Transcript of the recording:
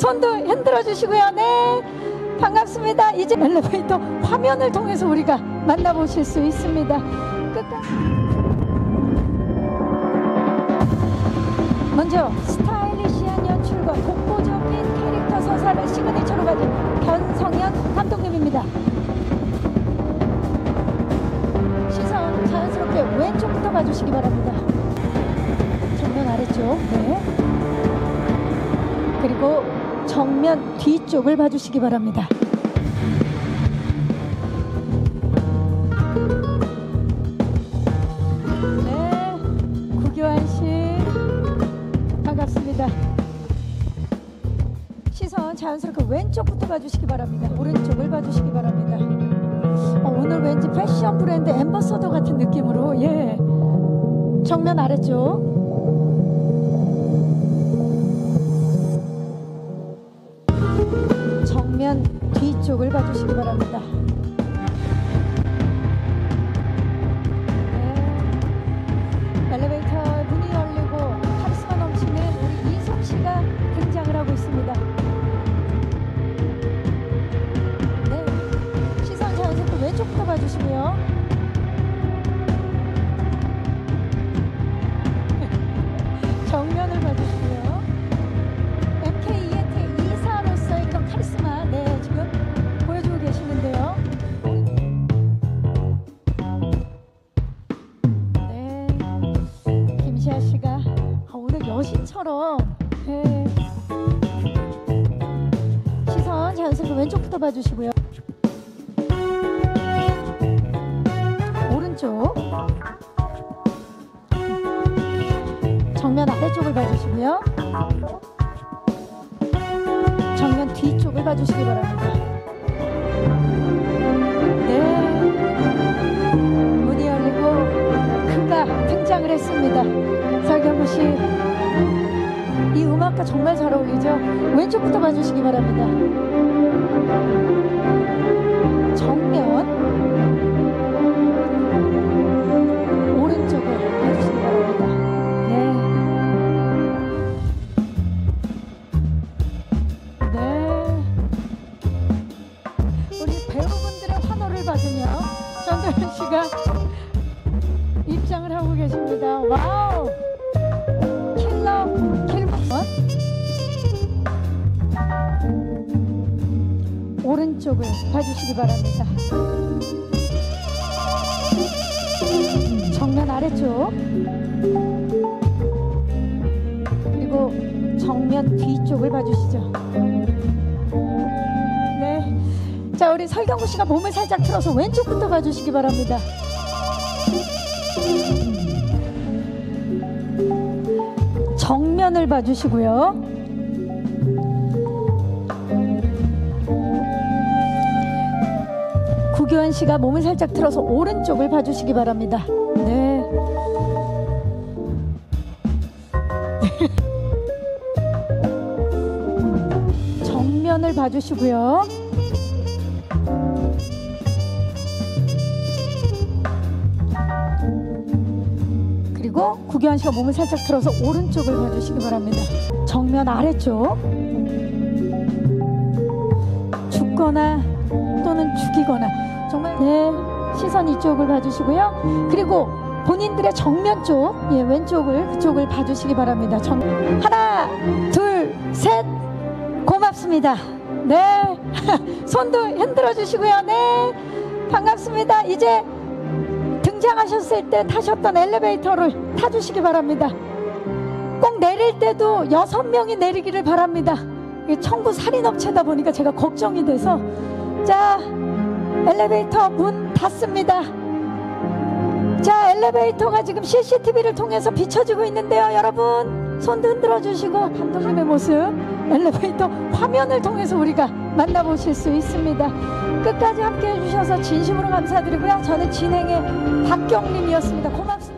손도 흔들어 주시고요. 네, 반갑습니다. 이제 엘리베이터 화면을 통해서 우리가 만나보실 수 있습니다. 끝까지. 먼저 스타일리시한 연출과 독보적인 캐릭터 서사를 시그니처로 가진 변성현 감독님입니다. 시선 자연스럽게 왼쪽부터 봐주시기 바랍니다. 정면 아래쪽, 네. 그리고 정면 뒤쪽을 봐주시기 바랍니다. 네, 구교환 씨 반갑습니다. 시선 자연스럽게 왼쪽부터 봐주시기 바랍니다. 오른쪽을 봐주시기 바랍니다. 오늘 왠지 패션 브랜드 앰버서더 같은 느낌으로, 예, 정면 아래쪽, 정면 뒤쪽을 봐주시기 바랍니다. 네. 엘리베이터 문이 열리고 카리스마 넘치는 우리 이솜 씨가 등장을 하고 있습니다. 네, 시선 자연스럽게 왼쪽부터 봐주시고요. 정면을 봐주시고요. MKENT 이사로서의 그런 카리스마, 네, 지금 보여주고 계시는데요. 네, 김시아 씨가 오늘 여신처럼, 네. 시선 자연스럽게 왼쪽부터 봐주시고요. 오른쪽, 정면 아래쪽을 봐주시고요. 정면 뒤쪽을 봐주시기 바랍니다. 네, 문이 열리고 그가 등장을 했습니다. 설경구 씨, 이 음악과 정말 잘 어울리죠? 왼쪽부터 봐주시기 바랍니다. 정면, 오른쪽을 봐주시기 바랍니다. 네. 네. 우리 배우분들의 환호를 받으며 전도연 씨가 입장을 하고 계십니다. 와우! 킬러 킬버선. 오른쪽을 봐주시기 바랍니다. 정면 아래쪽, 그리고 정면 뒤쪽을 봐주시죠. 네, 자, 우리 설경구 씨가 몸을 살짝 틀어서 왼쪽부터 봐주시기 바랍니다. 정면을 봐주시고요. 구교환 씨가 몸을 살짝 틀어서 오른쪽을 봐주시기 바랍니다. 네. 정면을 봐주시고요. 그리고 구교환 씨가 몸을 살짝 틀어서 오른쪽을 봐주시기 바랍니다. 정면 아래쪽, 죽거나 또는 죽이거나, 정말, 네, 시선 이쪽을 봐주시고요. 그리고 본인들의 정면 쪽, 예, 왼쪽을, 그쪽을 봐주시기 바랍니다. 하나, 둘, 셋. 고맙습니다. 네. 손도 흔들어 주시고요. 네, 반갑습니다. 이제 등장하셨을 때 타셨던 엘리베이터를 타주시기 바랍니다. 꼭 내릴 때도 6명이 내리기를 바랍니다. 청부 살인업체다 보니까 제가 걱정이 돼서. 자, 엘리베이터 문 닫습니다. 자, 엘리베이터가 지금 CCTV를 통해서 비춰지고 있는데요. 여러분, 손도 흔들어 주시고 감독님의 모습 엘리베이터 화면을 통해서 우리가 만나보실 수 있습니다. 끝까지 함께 해주셔서 진심으로 감사드리고요. 저는 진행의 박경림이었습니다. 고맙습니다.